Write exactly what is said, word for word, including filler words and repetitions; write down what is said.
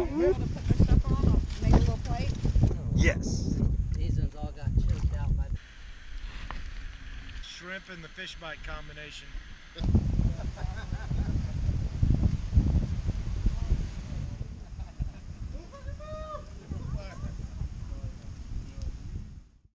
want to put their stuff on? I'll make a little plate. Yes. These ones all got choked out by Shrimp and the fish bite combination.